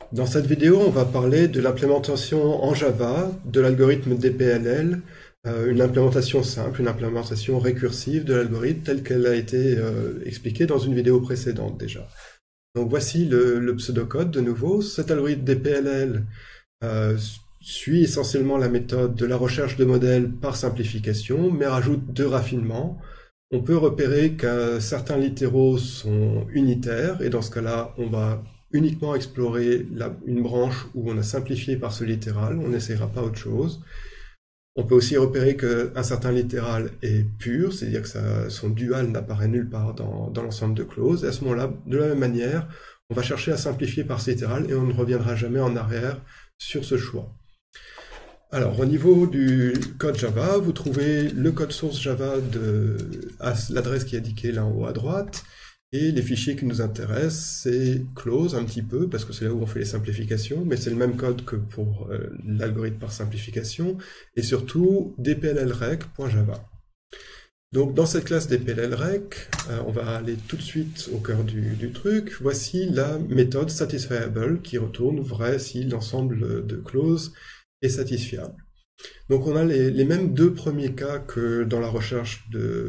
Dans cette vidéo, on va parler de l'implémentation en Java de l'algorithme DPLL, une implémentation simple, une implémentation récursive de l'algorithme telle qu'elle a été expliquée dans une vidéo précédente déjà. Donc voici le pseudocode de nouveau. Cet algorithme DPLL suit essentiellement la méthode de la recherche de modèles par simplification, mais rajoute deux raffinements. On peut repérer que certains littéraux sont unitaires, et dans ce cas-là, on va uniquement explorer une branche où on a simplifié par ce littéral, on n'essayera pas autre chose. On peut aussi repérer qu'un certain littéral est pur, c'est-à-dire que son dual n'apparaît nulle part dans l'ensemble de clauses, et à ce moment-là, de la même manière, on va chercher à simplifier par ce littéral, et on ne reviendra jamais en arrière sur ce choix. Alors, au niveau du code Java, vous trouvez le code source Java à l'adresse qui est indiquée là en haut à droite, et les fichiers qui nous intéressent, c'est clause un petit peu, parce que c'est là où on fait les simplifications, mais c'est le même code que pour l'algorithme par simplification, et surtout dpllrec.java. Donc dans cette classe dpllrec, on va aller tout de suite au cœur du truc. Voici la méthode satisfiable qui retourne vrai si l'ensemble de clauses est satisfiable. Donc on a les mêmes deux premiers cas que dans la recherche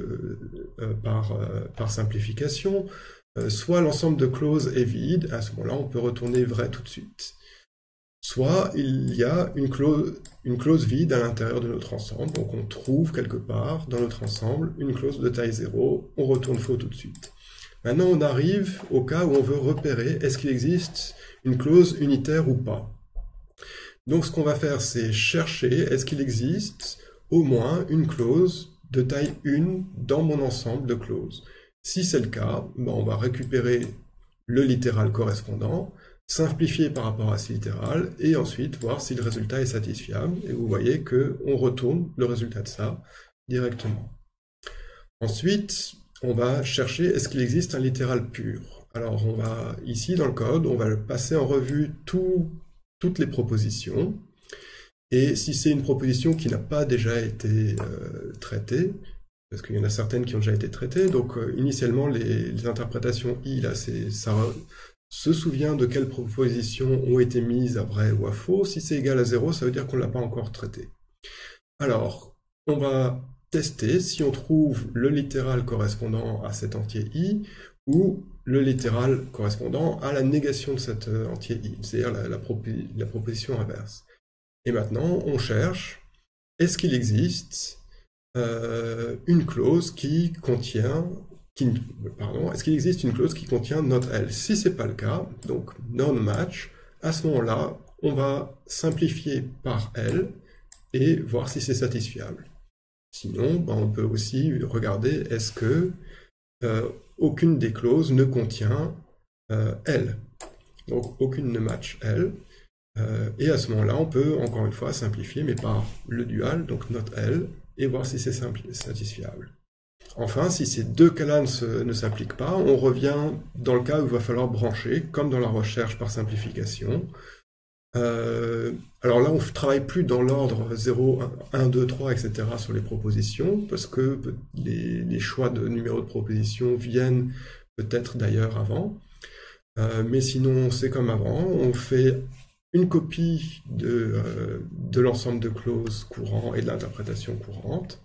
par simplification. Soit l'ensemble de clauses est vide, à ce moment-là on peut retourner vrai tout de suite. Soit il y a une clause vide à l'intérieur de notre ensemble, donc on trouve quelque part dans notre ensemble une clause de taille 0, on retourne faux tout de suite. Maintenant on arrive au cas où on veut repérer est-ce qu'il existe une clause unitaire ou pas. Donc ce qu'on va faire, c'est chercher est-ce qu'il existe au moins une clause de taille 1 dans mon ensemble de clauses. Si c'est le cas, on va récupérer le littéral correspondant, simplifier par rapport à ce littéral, et ensuite voir si le résultat est satisfiable. Et vous voyez qu'on retourne le résultat de ça directement. Ensuite, on va chercher est-ce qu'il existe un littéral pur. Alors on va, ici dans le code, on va passer en revue toutes les propositions, et si c'est une proposition qui n'a pas déjà été traitée, parce qu'il y en a certaines qui ont déjà été traitées, donc initialement les interprétations I, là, ça se souvient de quelles propositions ont été mises à vrai ou à faux. Si c'est égal à 0, ça veut dire qu'on ne l'a pas encore traité. Alors, on va tester si on trouve le littéral correspondant à cet entier I, ou le littéral correspondant à la négation de cet entier I, c'est-à-dire la proposition inverse. Et maintenant, on cherche, est-ce qu'il existe une clause qui contient, est-ce qu'il existe une clause qui contient not else? Si c'est pas le cas, donc non-match, à ce moment-là, on va simplifier par L et voir si c'est satisfiable. Sinon, on peut aussi regarder est-ce que aucune des clauses ne contient L. Donc aucune ne match L. Et à ce moment-là, on peut encore une fois simplifier, mais par le dual, donc not L, et voir si c'est satisfiable. Enfin, si ces deux cas-là ne s'appliquent pas, on revient dans le cas où il va falloir brancher, comme dans la recherche par simplification. Alors là, on ne travaille plus dans l'ordre 0, 1, 2, 3, etc. sur les propositions, parce que les choix de numéros de proposition viennent peut-être d'ailleurs avant. Mais sinon, c'est comme avant, on fait une copie de l'ensemble de clauses courant et de l'interprétation courante.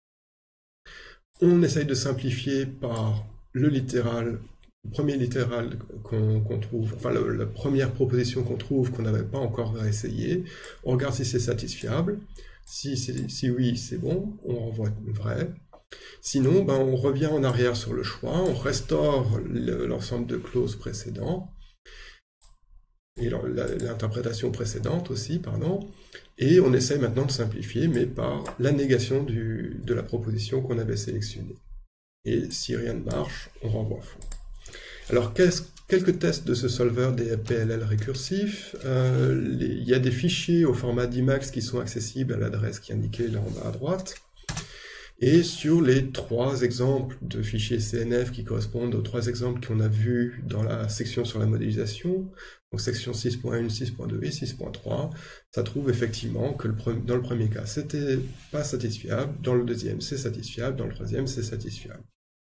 On essaye de simplifier par le littéral, le premier littéral qu'on trouve, enfin la première proposition qu'on trouve qu'on n'avait pas encore essayé. On regarde si c'est satisfiable. Si oui, c'est bon, on renvoie vrai. Sinon, on revient en arrière sur le choix, on restaure l'ensemble de clauses précédents, et l'interprétation précédente aussi, pardon, et on essaye maintenant de simplifier, mais par la négation de la proposition qu'on avait sélectionnée. Et si rien ne marche, on renvoie faux. Alors, quelques tests de ce solver des PLL récursifs. Il y a des fichiers au format d'Emacs qui sont accessibles à l'adresse qui est indiquée là en bas à droite. Et sur les trois exemples de fichiers CNF qui correspondent aux trois exemples qu'on a vus dans la section sur la modélisation, donc section 6.1, 6.2 et 6.3, ça trouve effectivement que dans le premier cas, c'était pas satisfiable, dans le deuxième, c'est satisfiable, dans le troisième, c'est satisfiable.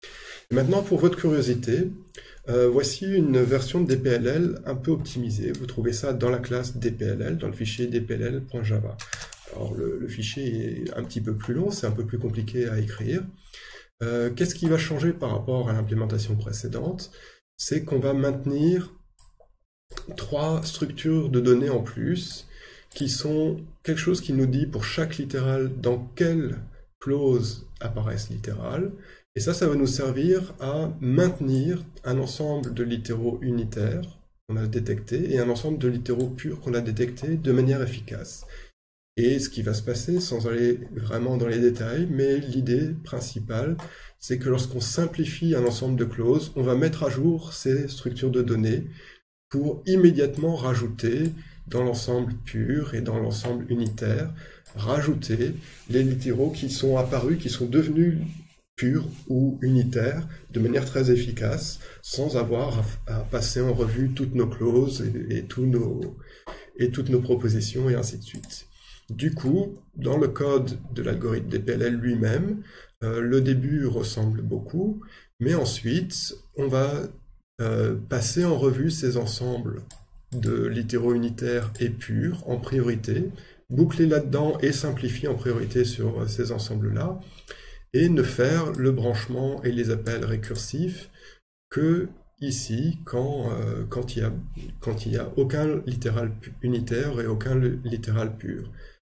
Et maintenant, pour votre curiosité, voici une version de DPLL un peu optimisée. Vous trouvez ça dans la classe DPLL, dans le fichier dpll.java. Alors, le fichier est un petit peu plus long, c'est un peu plus compliqué à écrire. Qu'est-ce qui va changer par rapport à l'implémentation précédente? C'est qu'on va maintenir 3 structures de données en plus, qui sont quelque chose qui nous dit pour chaque littéral dans quelle clause apparaissent littérales. Et ça va nous servir à maintenir un ensemble de littéraux unitaires qu'on a détectés et un ensemble de littéraux purs qu'on a détectés de manière efficace. Et ce qui va se passer, sans aller vraiment dans les détails, mais l'idée principale, c'est que lorsqu'on simplifie un ensemble de clauses, on va mettre à jour ces structures de données pour immédiatement rajouter dans l'ensemble pur et dans l'ensemble unitaire, rajouter les littéraux qui sont apparus, qui sont devenus purs ou unitaires, de manière très efficace, sans avoir à passer en revue toutes nos clauses et toutes nos propositions et ainsi de suite. Du coup, dans le code de l'algorithme DPLL lui-même, le début ressemble beaucoup, mais ensuite, on va passer en revue ces ensembles de littéraux unitaires et purs en priorité, boucler là-dedans et simplifier en priorité sur ces ensembles-là, et ne faire le branchement et les appels récursifs que ici, quand il y a aucun littéral unitaire et aucun littéral pur.